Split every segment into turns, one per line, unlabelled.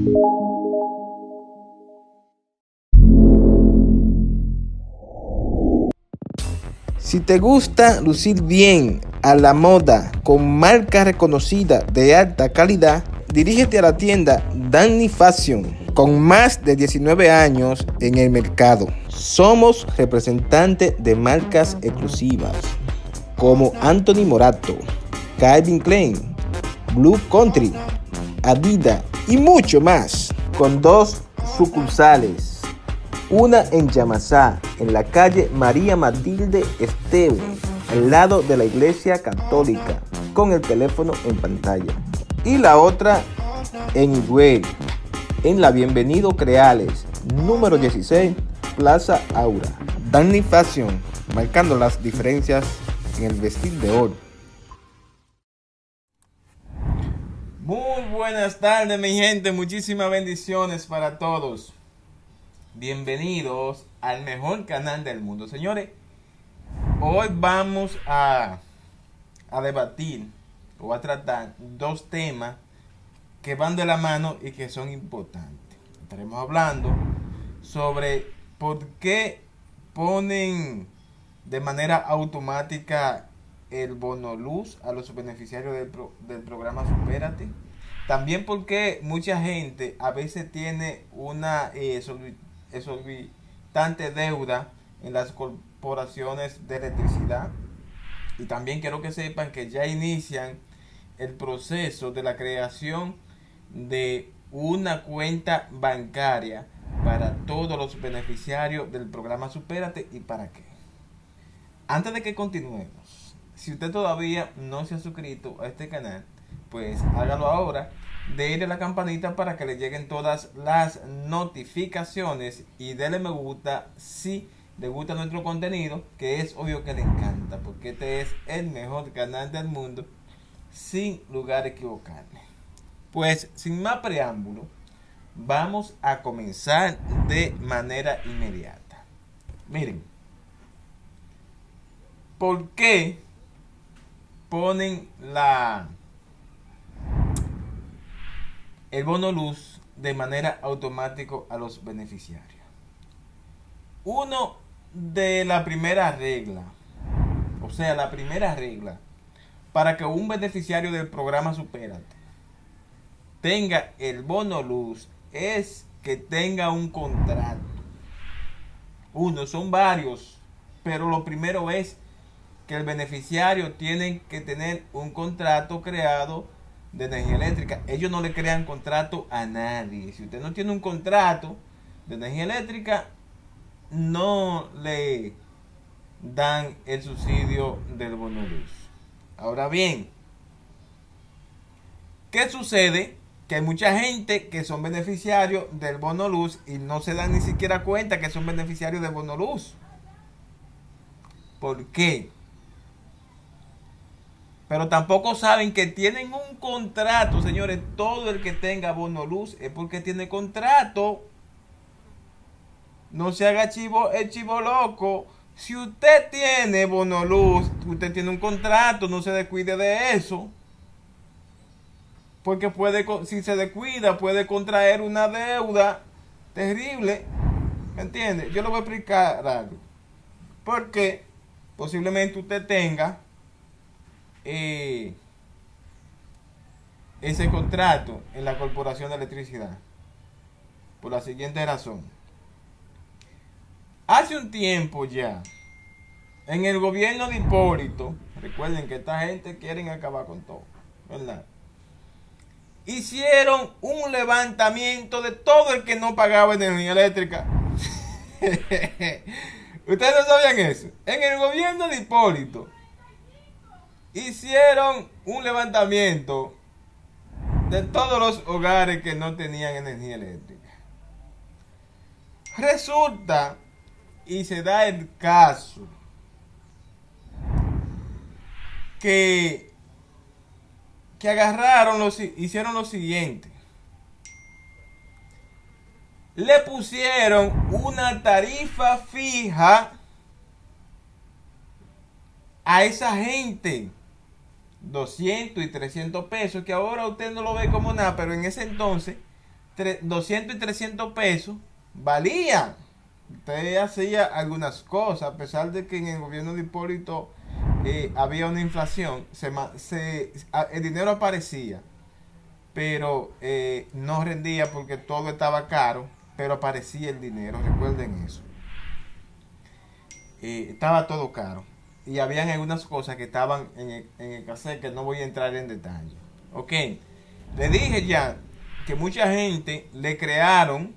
Si te gusta lucir bien, a la moda, con marca reconocida de alta calidad, dirígete a la tienda Danny Fashion, con más de 19 años en el mercado. Somos representantes de marcas exclusivas como Anthony Morato, Calvin Klein, Blue Country, Adidas y mucho más, con 2 sucursales. Una en Yamasá, en la calle María Matilde Esteban, al lado de la Iglesia Católica, con el teléfono en pantalla. Y la otra en Higüey, en la Bienvenido Creales, número 16, Plaza Aura. Danny Fashion, marcando las diferencias en el vestir de hoy.
Muy buenas tardes, mi gente. Muchísimas bendiciones para todos. Bienvenidos al mejor canal del mundo. Señores, hoy vamos a debatir o a tratar 2 temas que van de la mano y que son importantes. Estaremos hablando sobre por qué ponen de manera automática el bono luz a los beneficiarios del programa Supérate. También porque mucha gente a veces tiene una exorbitante deuda en las corporaciones de electricidad. Y también quiero que sepan que ya inician el proceso de la creación de una cuenta bancaria para todos los beneficiarios del programa Supérate. ¿Y para qué? Antes de que continuemos, si usted todavía no se ha suscrito a este canal, pues hágalo ahora. Dele a la campanita para que le lleguen todas las notificaciones y dele me gusta si le gusta nuestro contenido, que es obvio que le encanta, porque este es el mejor canal del mundo, sin lugar a equivocarme. Pues sin más preámbulo, vamos a comenzar de manera inmediata. Miren, ¿por qué ponen el bono luz de manera automática a los beneficiarios? Uno de la primera regla, o sea, la primera regla para que un beneficiario del programa Supérate tenga el bono luz es que tenga un contrato. Uno, son varios, pero lo primero es que el beneficiario tiene que tener un contrato creado de energía eléctrica. Ellos no le crean contrato a nadie. Si usted no tiene un contrato de energía eléctrica, no le dan el subsidio del bono luz. Ahora bien, ¿qué sucede? Que hay mucha gente que son beneficiarios del bono luz y no se dan ni siquiera cuenta que son beneficiarios del bono luz. ¿Por qué? Pero tampoco saben que tienen un contrato, señores. Todo el que tenga bono luz es porque tiene contrato. No se haga el chivo loco. Si usted tiene bono luz, usted tiene un contrato, no se descuide de eso. Porque si se descuida, puede contraer una deuda terrible. ¿Me entiende? Yo le voy a explicar algo. Porque posiblemente usted tenga ese contrato en la Corporación de Electricidad por la siguiente razón. Hace un tiempo ya, en el gobierno de Hipólito, recuerden que esta gente quieren acabar con todo, ¿verdad? Hicieron un levantamiento de todo el que no pagaba energía eléctrica. ¿Ustedes no sabían eso? En el gobierno de Hipólito hicieron un levantamiento de todos los hogares que no tenían energía eléctrica. Resulta y se da el caso que hicieron lo siguiente. Le pusieron una tarifa fija a esa gente. 200 y 300 pesos, que ahora usted no lo ve como nada, pero en ese entonces 200 y 300 pesos valían. Usted hacía algunas cosas, a pesar de que en el gobierno de Hipólito había una inflación, el dinero aparecía, pero no rendía porque todo estaba caro, pero aparecía el dinero, recuerden eso. Estaba todo caro y habían algunas cosas que estaban en el cassette que no voy a entrar en detalle. Ok, le dije ya que mucha gente le crearon,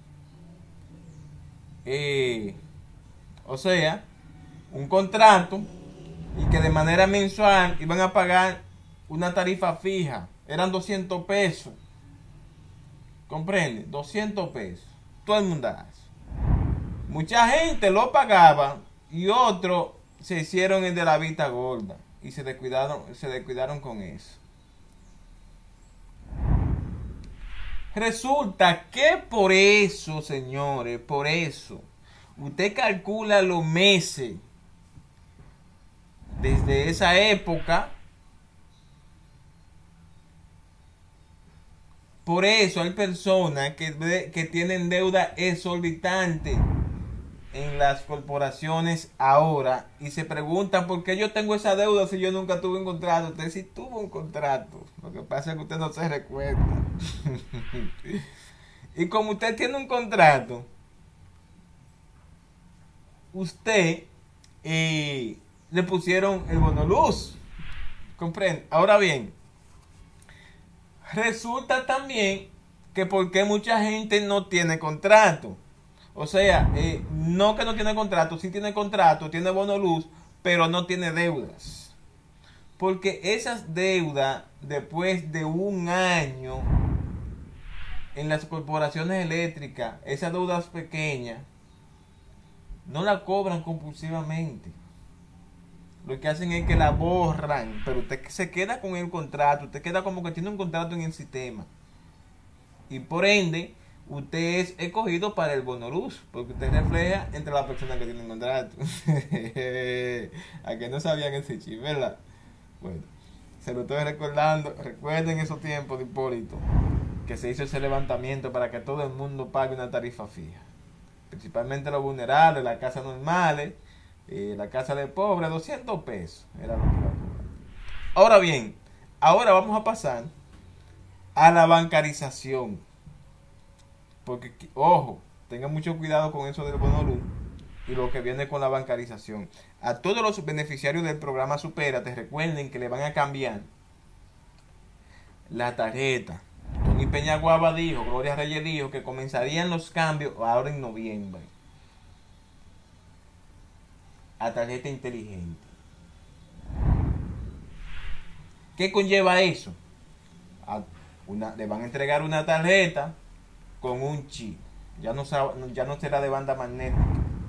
o sea, un contrato y que de manera mensual iban a pagar una tarifa fija. Eran 200 pesos. ¿Comprende? 200 pesos. Todo el mundo hace. Mucha gente lo pagaba y otros se hicieron el de la vista gorda y se descuidaron con eso. Resulta que por eso, señores, por eso, usted calcula los meses desde esa época. Por eso hay personas que tienen deuda exorbitante en las corporaciones ahora y se preguntan por qué yo tengo esa deuda si yo nunca tuve un contrato. Usted sí tuvo un contrato, lo que pasa es que usted no se recuerda. Y como usted tiene un contrato, usted le pusieron el bono luz. ¿Comprende? Ahora bien, resulta también que porque mucha gente no tiene contrato. O sea, no que no tiene contrato, sí tiene contrato, tiene bono luz, pero no tiene deudas. Porque esas deudas, después de un año en las corporaciones eléctricas, esas deudas pequeñas, no la cobran compulsivamente. Lo que hacen es que la borran, pero usted se queda con el contrato, usted queda como que tiene un contrato en el sistema. Y por ende, usted es escogido para el bono luz, porque usted refleja entre las personas que tienen contrato. A que no sabían ese chip, ¿verdad? Bueno, se lo estoy recordando. Recuerden esos tiempos de Hipólito, que se hizo ese levantamiento para que todo el mundo pague una tarifa fija. Principalmente los vulnerables, las casas normales, la casa de pobres, 200 pesos era lo que iba a cobrar. Ahora bien, ahora vamos a pasar a la bancarización. Porque, ojo, tengan mucho cuidado con eso del bono luz y lo que viene con la bancarización. A todos los beneficiarios del programa Supérate, recuerden que le van a cambiar la tarjeta. Tony Peñaguaba dijo, Gloria Reyes dijo que comenzarían los cambios ahora en noviembre a tarjeta inteligente. ¿Qué conlleva eso? Le van a entregar una tarjeta con un chip. Ya no será de banda magnética.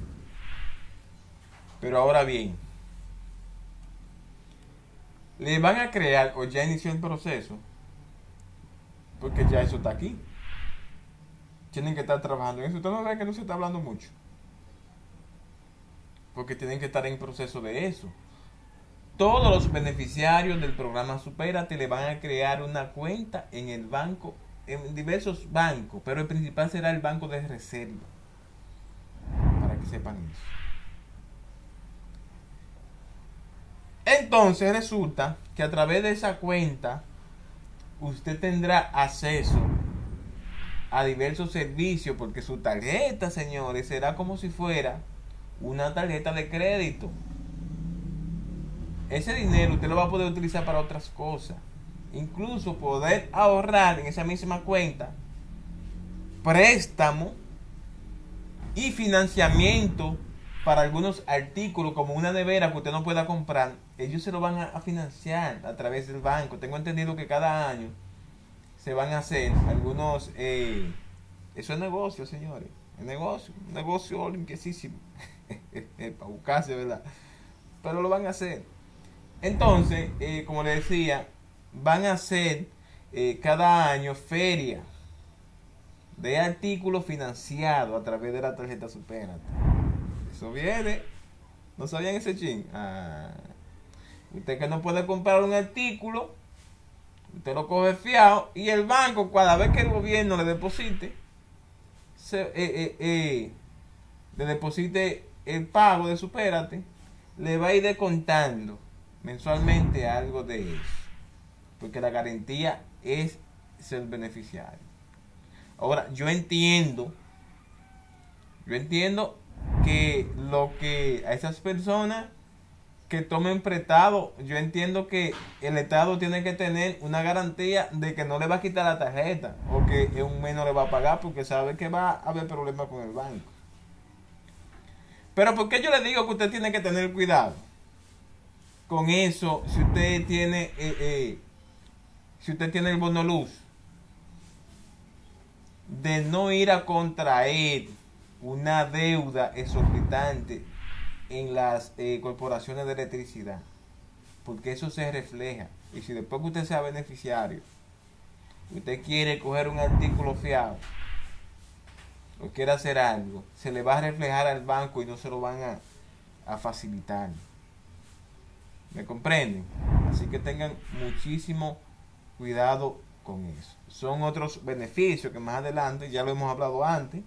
Pero ahora bien, le van a crear, o ya inició el proceso, porque ya eso está aquí. Tienen que estar trabajando en eso. Usted no ve que no se está hablando mucho, porque tienen que estar en proceso de eso. Todos los beneficiarios del programa Supérate le van a crear una cuenta en el banco, en diversos bancos, pero el principal será el banco de reserva, para que sepan eso. Entonces resulta que a través de esa cuenta usted tendrá acceso a diversos servicios, porque su tarjeta, señores, será como si fuera una tarjeta de crédito. Ese dinero usted lo va a poder utilizar para otras cosas, incluso poder ahorrar en esa misma cuenta préstamo y financiamiento para algunos artículos, como una nevera que usted no pueda comprar. Ellos se lo van a financiar a través del banco. Tengo entendido que cada año se van a hacer algunos eso es negocio, señores, es negocio limpiecísimo para buscarse, ¿verdad? Pero lo van a hacer. Entonces, como les decía, van a hacer cada año feria de artículos financiados a través de la tarjeta Supérate. Eso viene. ¿No sabían ese chin? Usted que no puede comprar un artículo, Usted lo coge fiado y el banco, cada vez que el gobierno le deposite, le deposite el pago de su pérate, le va a ir descontando mensualmente algo de eso. Porque la garantía es ser beneficiario. Ahora, yo entiendo que lo que a esas personas que tomen prestado, yo entiendo que el Estado tiene que tener una garantía de que no le va a quitar la tarjeta o que en un mes no le va a pagar porque sabe que va a haber problemas con el banco. Pero ¿por qué yo le digo que usted tiene que tener cuidado con eso si usted tiene el bono luz? De no ir a contraer una deuda exorbitante en las corporaciones de electricidad, porque eso se refleja. Y si después que usted sea beneficiario, usted quiere coger un artículo fiado o quiere hacer algo, se le va a reflejar al banco y no se lo van a facilitar. ¿Me comprenden? Así que tengan muchísimo cuidado con eso. Son otros beneficios que más adelante, ya lo hemos hablado antes,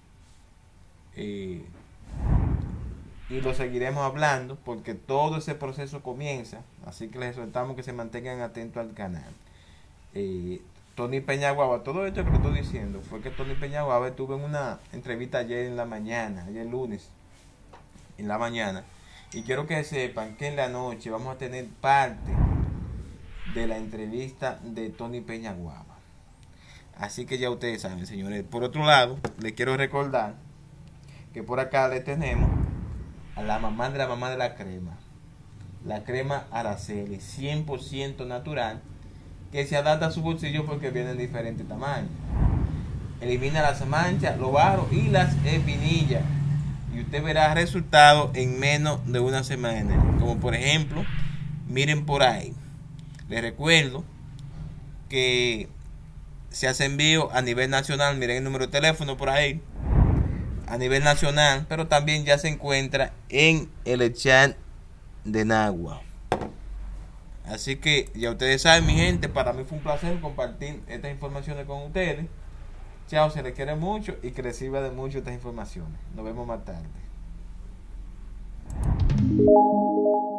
y lo seguiremos hablando porque todo ese proceso comienza. Así que les exhortamos que se mantengan atentos al canal. Tony Peñaguaba, todo esto que le estoy diciendo fue que Tony Peñaguaba estuve en una entrevista ayer lunes en la mañana, y quiero que sepan que en la noche vamos a tener parte de la entrevista de Tony Peñaguaba. Así que ya ustedes saben, señores. Por otro lado, les quiero recordar que por acá le tenemos a la mamá de la crema, la crema Araceli, 100% natural, que se adapta a su bolsillo porque viene en diferentes tamaños. Elimina las manchas, los barros y las espinillas, y usted verá resultados en menos de una semana. Como por ejemplo, miren por ahí. Les recuerdo que se hace envío a nivel nacional. Miren el número de teléfono por ahí, a nivel nacional, pero también ya se encuentra en el chat de Nagua. Así que ya ustedes saben, mi gente, para mí fue un placer compartir estas informaciones con ustedes. Chao, se les quiere mucho y que les sirva de mucho estas informaciones. Nos vemos más tarde.